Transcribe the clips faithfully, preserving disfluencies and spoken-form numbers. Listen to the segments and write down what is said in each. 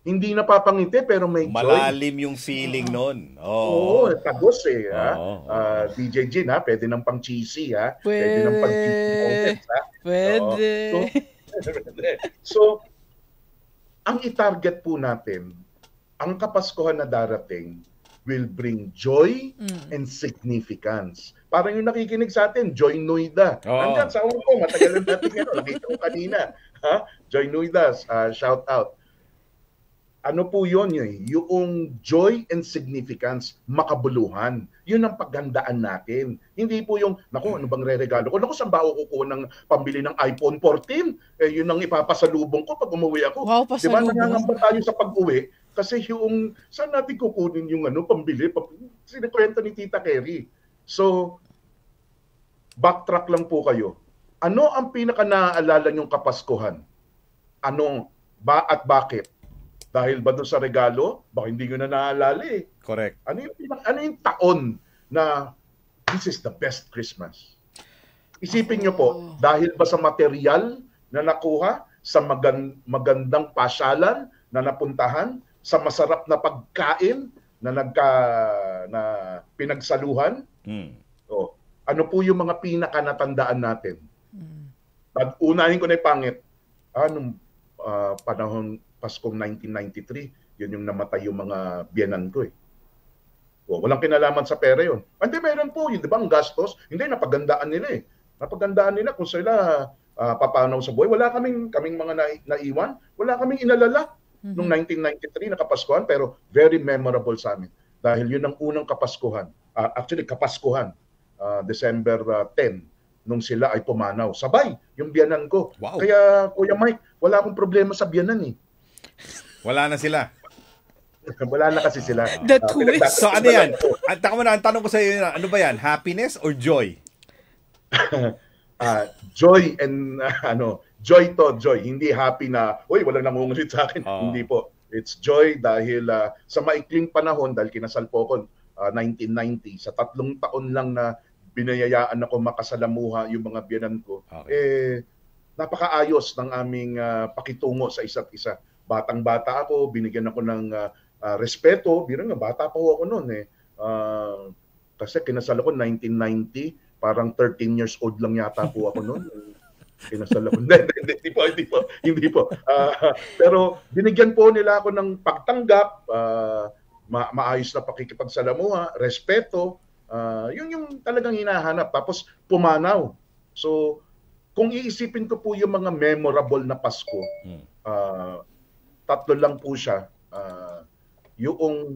hindi napapangiti pero may joy. Malalim yung feeling uh-huh. nun. Oo, oh. tagos eh. Oh, ha? oh, Uh, D J Gin, ha? Pwede ng pang cheesy, ha? Pwede. Pwede ng pang cheesy moments, ha? Pwede. So, so, ang i-target po natin, ang Kapaskuhan na darating will bring joy mm. and significance. Parang yung nakikinig sa atin, Joy Nuida. Oh. Andyan sa Hong Kong, matagal na natin yan. Nakita ko kanina. Ha? Joy Nuida, uh, shout out. Ano po yun eh? Yung joy and significance, makabuluhan. Yun ang paghandaan natin. Hindi po yung, naku, ano bang re-regalo ko? Naku, saan ba ako kukuha ng pambili ng iPhone fourteen? Eh, yun ang ipapasalubong ko pag umuwi ako. Wow, pasalubong. Diba, nangangamba tayo sa pag-uwi? Kasi yung, saan natin kukunin yung ano, pambili? Sinikwento ni Tita Kerry. So, backtrack lang po kayo. Ano ang pinaka-naaalala nyong Kapaskuhan? Ano ba at bakit? Dahil ba doon sa regalo? Baka hindi nyo na naalala eh. Correct. Ano yung, ano yung taon na this is the best Christmas? Isipin nyo po, dahil ba sa material na nakuha, sa magan, magandang pasyalan na napuntahan, sa masarap na pagkain na nagka na pinagsaluhan? Hmm. So, ano po yung mga pinaka-natandaan natin? Hmm. Pag-unahin ko na yung pangit, anong uh, panahon Paskong nineteen ninety-three, yun yung namatay yung mga biyenan ko eh. O, walang kinalaman sa pera yun. Hindi, meron po yun, di ba, ang gastos? Hindi, napagandaan nila eh. Napagandaan nila kung sila uh, papanaw sa buhay. Wala kaming, kaming mga na, naiwan, wala kaming inalala mm-hmm. noong nineteen ninety-three na Kapaskuhan, pero very memorable sa amin. Dahil yun ang unang Kapaskuhan. Uh, actually, Kapaskuhan, uh, December tenth, nung sila ay pumanaw. Sabay, yung biyanan ko. Wow. Kaya, Kuya Mike, wala akong problema sa biyanan eh. Wala na sila. Wala na kasi sila. The twist. So ano yan? Ang taka mo na, ang tanong ko sa iyo, ano ba yan? Happiness or joy? uh, joy and uh, ano, joy to, joy. Hindi happy na, uy, walang nangungulit sa akin. Oh. Hindi po. It's joy dahil uh, sa maikling panahon, dahil kinasal po ako uh, nineteen ninety, sa tatlong taon lang na binayayaan ako makasalamuha yung mga biyanan ko, okay. eh, napakaayos ng aming uh, pakitungo sa isa't isa. Batang-bata ako, binigyan ako ng uh, uh, respeto. Biro nga, bata pa ako noon eh. Uh, kasi kinasal ako nineteen ninety, parang thirteen years old lang yata po ako noon. Kinasal ako. Hindi, hindi po, hindi po. Hindi po. Uh, pero binigyan po nila ako ng pagtanggap, uh, ma maayos na pakikipagsalamuha, respeto. Uh, yun yung talagang hinahanap. Tapos pumanaw. So, kung iisipin ko po yung mga memorable na Pasko, uh, tatlo lang po siya. Uh, yung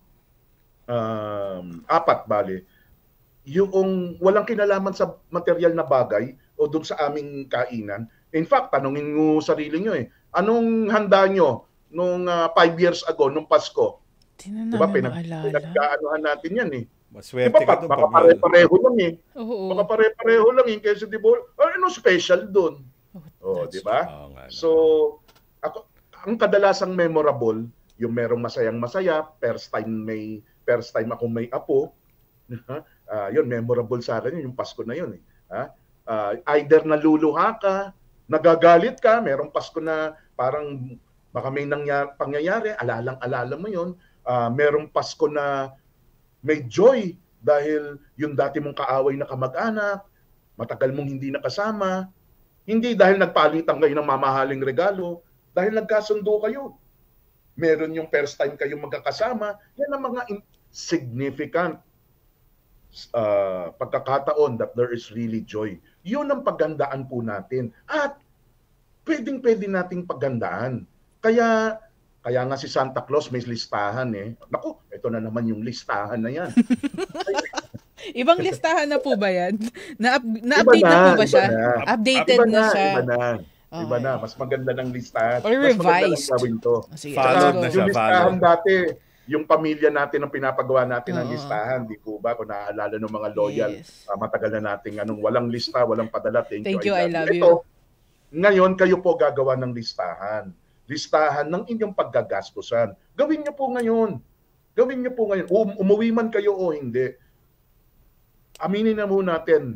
um, apat, bali. Yung walang kinalaman sa material na bagay o doon sa aming kainan. In fact, tanungin mo sarili nyo eh, anong handa nyo nung uh, five years ago, nung Pasko? Di ba, pinag-aanohan natin yan eh. Maswerte diba, ka doon. Baka pare-pareho lang eh. Oo. Baka pare-pareho lang eh. Kasi di ba, ano special doon? Oh, di ba? Oh, so, ako, ang kadalasang memorable, yung merong masayang masaya, first time may, first time ako may apo, uh, yun, memorable sa akin, yung Pasko na yun eh. Ha? Uh, either naluluha ka, nagagalit ka, merong Pasko na parang baka may nangyari, pangyayari, alalang-alala mo yun, uh, merong Pasko na may joy dahil yung dati mong kaaway na kamag-anak, matagal mong hindi nakasama, hindi dahil nagpalitan kayo ng mamahaling regalo, dahil nagkasundo kayo. Meron yung first time kayong magkakasama, yan ang mga significant uh, pagkakataon that there is really joy. Yun ang paghandaan po natin. At pwedeng-pwede nating paghandaan. Kaya Kaya nga si Santa Claus may listahan eh. Naku, ito na naman yung listahan na yan. Ibang listahan na po ba yan? Na-update na, na po ba siya? Na. Updated iba na, na siya? Iba na. Okay. Iba na. Mas maganda ng listahan. Or revised. Mas maganda ng gawin to. Sige, followed na siya. Yung listahan dati, yung pamilya natin ang pinapagawa natin ng uh-huh. listahan. Di po ba? Kung naaalala ng mga loyal, yes. uh, matagal na natin anong walang lista, walang padala. Thank, Thank you, you, I love, I love Ito, you. Ngayon, kayo po gagawa ng listahan. Listahan ng inyong paggagastusan. Gawin niyo po ngayon. Gawin niyo po ngayon. Um, umuwi man kayo o hindi. Aminin na muna natin,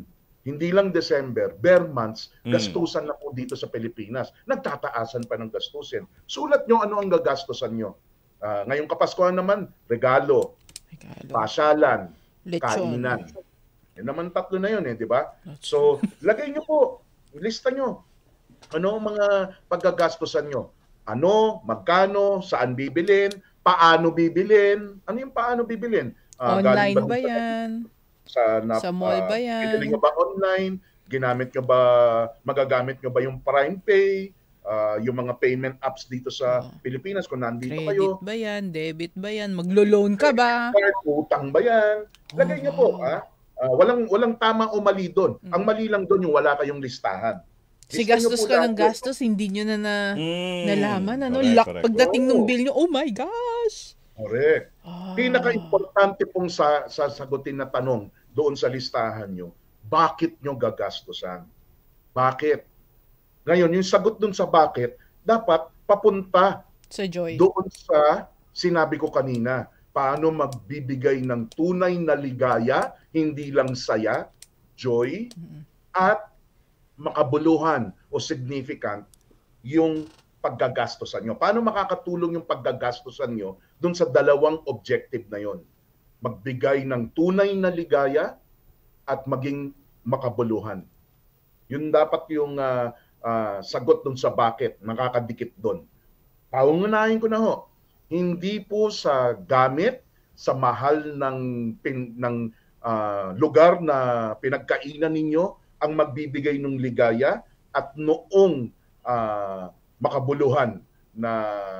hindi lang December, bare months, Mm. gastusan na po dito sa Pilipinas. Nagtataasan pa ng gastusin. Sulat nyo ano ang gagastusan nyo. Ah, ngayong Kapaskuhan naman, regalo, Regalo. pasyalan, Lechon. kainan. Yan naman tatlo na yun eh, di ba? So, lagay nyo po, lista nyo. Ano ang mga paggagastusan nyo? Ano, magkano, saan bibilin, paano bibilin, ano yung paano bibilin? Ah, galing Online ba sa- yan? Sa, na, Sa mall ba ah, yan? Bibili nyo ba online? Ginamit nyo ba, magagamit nyo ba yung Prime Pay? Ah, yung mga payment apps dito sa Oo. Pilipinas kung nandito Credit kayo? ba yan? Debit ba yan? Maglo-loan ka ba? Card, utang ba yan? Lagay nyo po, ha? Ah, walang, walang tama o mali doon. Ang mali lang doon yung wala kayong listahan. Si Lista nyo gastos po ka ng lahat. gastos, hindi nyo na, na Mm. nalaman. Ano? Correct, Lock, correct. pagdating Oo. ng bill nyo, oh my gosh! Correct. Ah. Pinaka-importante pong sa, sa sagutin na tanong doon sa listahan nyo, bakit nyo gagastusan? Bakit? Ngayon, yung sagot doon sa bakit, dapat papunta Sa Joy. doon sa sinabi ko kanina, paano magbibigay ng tunay na ligaya, hindi lang saya, joy, at makabuluhan o significant yung paggagastosan nyo. Paano makakatulong yung paggagastosan nyo doon sa dalawang objective na yon? Magbigay ng tunay na ligaya at maging makabuluhan. Yun dapat yung uh, uh, sagot doon sa bakit, nakakadikit doon. Pauunahin ko na ho, hindi po sa gamit, sa mahal ng, pin, ng uh, lugar na pinagkainan ninyo ang magbibigay ng ligaya at noong uh, makabuluhan na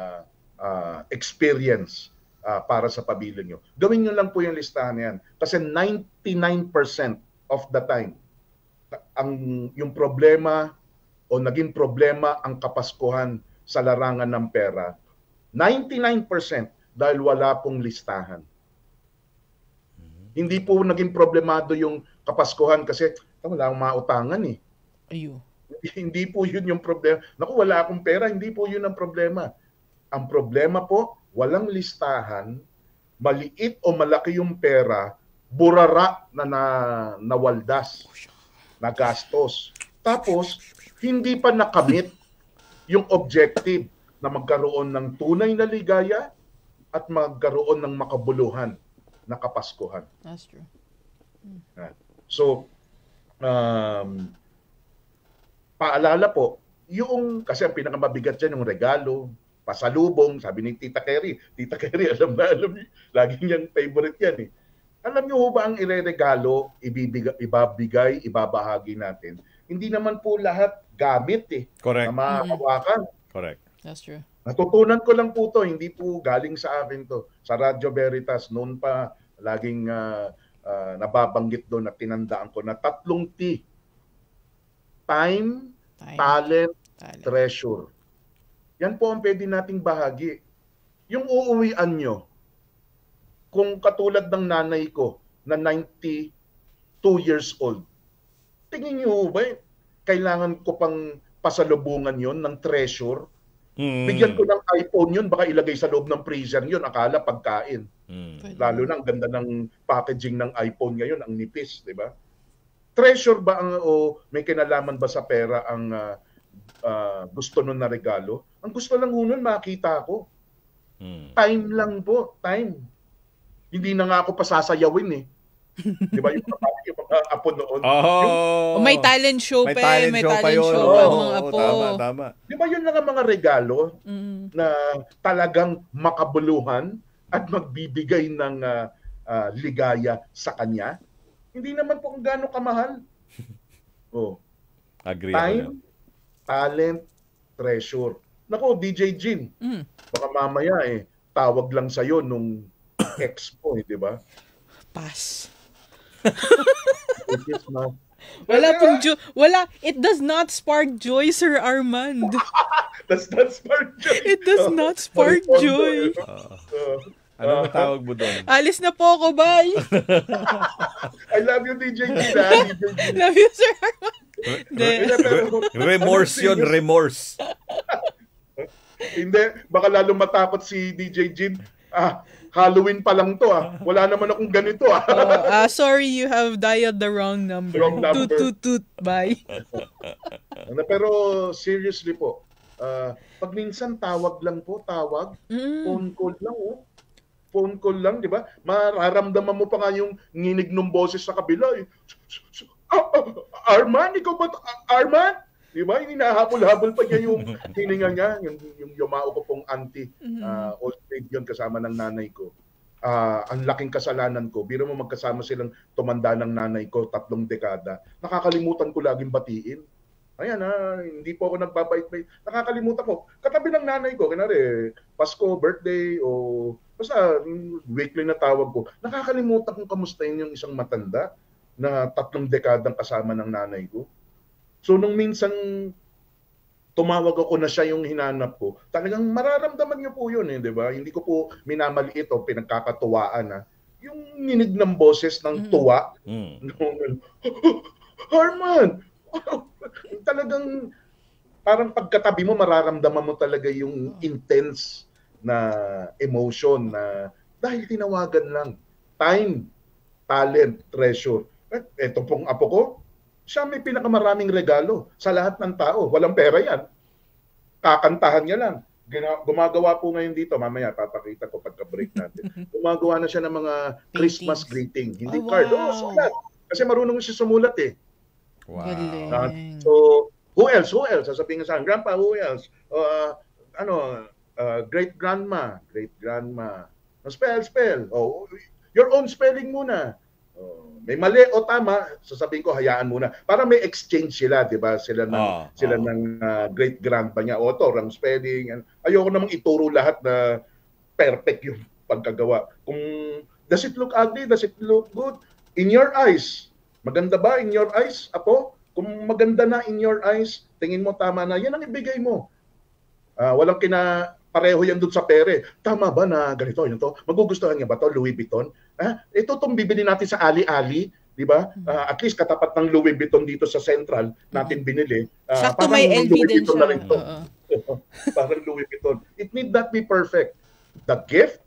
uh, experience uh, para sa pamilya nyo. Gawin nyo lang po yung listahan na yan. Kasi ninety-nine percent of the time, ang yung problema o naging problema ang Kapaskuhan sa larangan ng pera, ninety-nine percent dahil wala pong listahan. Hindi po naging problemado yung Kapaskuhan kasi wala akong mautangan eh. Ayo. Hindi po yun yung problema. Naku, wala akong pera, hindi po yun ang problema. Ang problema po, walang listahan, maliit o malaki yung pera, burara na, na nawaldas, na gastos. Tapos, hindi pa nakamit yung objective na magkaroon ng tunay na ligaya at magkaroon ng makabuluhan na Kapaskuhan. That's true. So, um, paalala po, yung, kasi ang pinakamabigat dyan, yung regalo, pasalubong, sabi ni Tita Kerry. Tita Kerry, alam na, alam niyo, lagi niyang favorite yan eh. Alam niyo ba ang ireregalo, ibibigay, ibabigay, ibabahagi natin? Hindi naman po lahat gamit eh. Correct. Na makahawakan. Correct. That's true. Natutunan ko lang po to, hindi po galing sa akin to. Sa Radyo Veritas, noon pa, laging uh, uh, nababanggit doon at tinandaan ko na tatlong T. Time, Time. talent, Talent. treasure. Yan po ang pwede nating bahagi. Yung uuwian nyo, kung katulad ng nanay ko na ninety-two years old, tingin nyo ba, eh, kailangan ko pang pasalubungan yon ng treasure? Mm. Bigyan ko ng iPhone yun, baka ilagay sa loob ng freezer yun, akala pagkain. Mm. Lalo na ang ganda ng packaging ng iPhone ngayon, ang nipis, di ba? Treasure ba ang o may kinalaman ba sa pera ang uh, uh, gusto nun na regalo? Ang gusto lang nun makita ko. Mm. Time lang po, time. Hindi na nga ako pasasayawin eh. Di ba yung mga, yung mga apo noon? Oh. O may talent show May pa eh. talent May show pa talent yun. show Oo, pa oo, mga apo. Tama, tama. Di ba yun lang ang mga regalo Mm. na talagang makabuluhan at magbibigay ng uh, uh, ligaya sa kanya? Hindi naman po kung gaano kamahal. Oh. Agree ako Time, yan. talent, treasure. Nako, D J Jin, Mm. baka mamaya eh, tawag lang sa'yo nung ex mo eh, di ba? Pass. It is not- Wala pong joy. Wala. It does not spark joy, Sir Armand. Does not spark joy. It does not spark Horizontal, joy. eh. Uh, Ano ba tawag mo doon? Alis na po ako, bye. I love you, D J Jin. ah, D J Jin. Love you, Sir Armand. Hindi. Pero- Remorse yun, remorse. Hindi, baka lalo matakot si D J Jin. ah, Halloween pa lang to ah. Wala naman akong ganito ah. Oh, ah, sorry, you have dialed the wrong number. Wrong number. Toot, toot, toot. Bye. Pero seriously po, uh, pag minsan tawag lang po, tawag, Mm. phone call lang oh. Phone call lang, di ba? Mararamdaman mo pa nga yung nginig ng boses sa kabila. Eh. Ah, ah, Arman, ikaw ba? Arman? Di ba? Hinahabol-habol pa niya yung hininga niya, yung, yung yumao ko pong auntie, uh, old maid yun kasama ng nanay ko. Uh, ang laking kasalanan ko, biro mo magkasama silang tumanda ng nanay ko, tatlong dekada. Nakakalimutan ko laging batiin. Ayan ha, hindi po ako nagbabait-bait. Nakakalimutan ko. Katabi ng nanay ko, kinari, Pasko, birthday, o basta weekly na tawag ko. Nakakalimutan kong kamustahin yung isang matanda na tatlong dekadang kasama ng nanay ko. So nung minsan tumawag ako na siya yung hinanap ko, talagang mararamdaman niyo po yun, eh, di ba? Hindi ko po minamaliit o pinagkakatuwaan. Ha? Yung ninig ng boses ng tuwa. Mm. Harman! Talagang parang pagkatabi mo, mararamdaman mo talaga yung intense na emotion na dahil tinawagan lang. Time, talent, treasure. Eh, eto pong apo ko, siya may pinakamaraming regalo sa lahat ng tao. Walang pera yan. Kakantahan niya lang. Gumagawa po ngayon dito, mamaya papakita ko pagka-break natin. Gumagawa na siya ng mga Christmas greeting. Hindi oh, card. Wow. Oh, sulat. Kasi marunong siya sumulat eh. Wow. Uh, so, who else? Who else? Sasabihin nga sa akin, Grandpa, who else? Uh, ano, uh, great-grandma. Great-grandma. Spell, spell. Oh, your own spelling muna. Oh, may mali o tama, sasabihin ko hayaan muna. Para may exchange sila, 'di ba? Sila ng oh, sila oh. ng uh, great grandpa niya. O to, wrong spelling. And ayoko namang ituro lahat na perfect yung pagkagawa. Kung does it look ugly, does it look good in your eyes? Maganda ba in your eyes, apo? Kung maganda na in your eyes, tingin mo tama na, yan ang ibigay mo. Uh, walang kina pareho yan doon sa pere. Tama ba na ganito, yun to? Magugustuhan niya ba to, Louis Vuitton? Ah, ito tong bibili natin sa Ali-Ali, di ba? Uh, at least katapat ng Louis Vuitton dito sa Central natin binili. Uh, Sakto may L V din siya. Na rin to. Uh-uh. Parang Louis Vuitton. It need not be perfect. The gift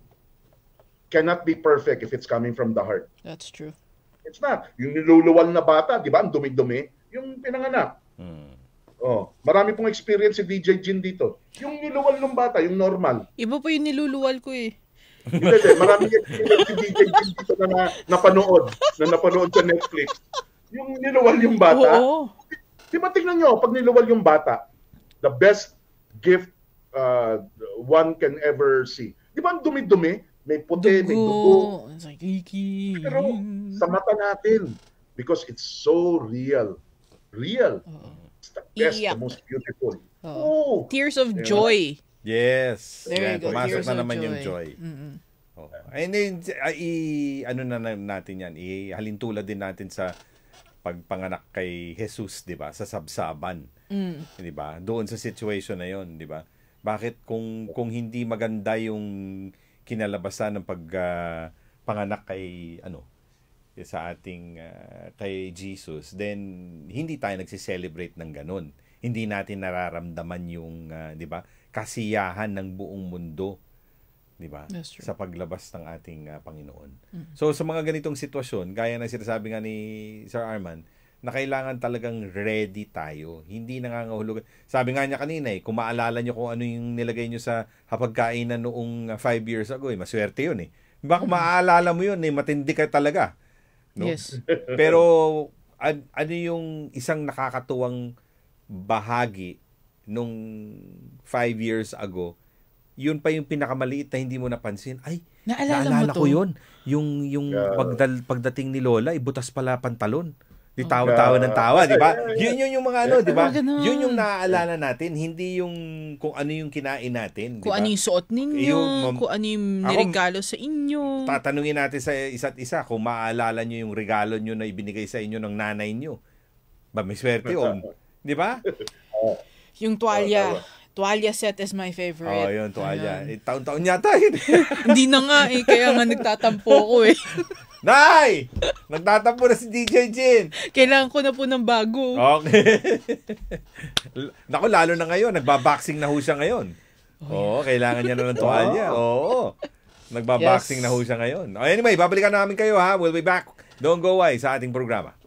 cannot be perfect if it's coming from the heart. That's true. It's not. Yung niluluwal na bata, di ba? Ang dumi-dumi. Yung pinanganak. Hmm. Oh, marami pong experience si D J Jin dito. Yung niluwal ng bata, yung normal. Iba po yung niluluwal ko eh. Hindi, hindi. Marami experience si D J Jin dito na, na napanood. Na napanood sa Netflix. Yung niluwal yung bata. Oo. Di ba tingnan nyo, pag niluwal yung bata, the best gift uh, one can ever see. Di ba ang dumi-dumi? May puti, dugo. may dugo. It's like, iki. Pero sa mata natin, because it's so real. Real. Uh-oh. It's the best, Iyak. The most beautiful. Oh. Oh. Tears of yeah. joy. Yes. There you go. Pumasok Tears na naman joy. yung joy. Mm-hmm. Oh. And then, i, ano na natin yan, ihalintulad din natin sa pagpanganak kay Jesus, di ba? Sa sabsaban. Mm. Di ba? Doon sa situation na yon, di ba? Bakit kung kung hindi maganda yung kinalabasan ng pag uh, panganak kay ano sa ating uh, kay Jesus, then hindi tayo nagse-celebrate ng ganun. Hindi natin nararamdaman yung uh, 'di ba, kasiyahan ng buong mundo, 'di ba, sa paglabas ng ating uh, Panginoon. Mm-hmm. So sa mga ganitong sitwasyon, gaya ng sinasabi nga ni Sir Arman, na kailangan talagang ready tayo. Hindi nangangahulugan. Sabi nga niya kanina eh, kung maalala niyo kung ano yung nilagay niyo sa hapagkainan noong five years ago, eh, maswerte yun eh. Baka mm-hmm. maaalala mo yun eh, matindi ka talaga. No? Yes. Pero ad, ano yung isang nakakatuwang bahagi nung five years ago, yun pa yung pinakamaliit na hindi mo napansin. Ay, naalala, naalala mo to? ko yun. Yung, yung yeah. pagdal, pagdating ni Lola, ibutas pala pantalon. Di tawa-tawa ng tawa, di ba? Yun yun yung mga ano, di ba? Yun yung naaalala natin, hindi yung kung ano yung kinain natin, di ba? Kung ano yung suot ninyo, yung, kung ano yung niregalo sa inyo. Tatanungin natin sa isa't isa kung maaalala nyo yung regalo nyo na ibinigay sa inyo ng nanay nyo. Ba, may swerte yun. Di ba? Yung tuwalya. Tuwalya set is my favorite. Oh, yun, tuwalya. Eh, taon-taon yata yun. Hindi na nga eh, kaya nga nagtatampo ko eh. Nay! Nagtatampo na si D J Jin. Kailangan ko na po ng bago. Okay. Naku, lalo na ngayon. Nagbaboxing na ho siya ngayon. Oo, oh, kailangan niya na ng tuwalya. Oo. Nagbaboxing Yes. na ho siya ngayon. Anyway, babalikan namin kayo ha. We'll be back. Don't go away sa ating programa.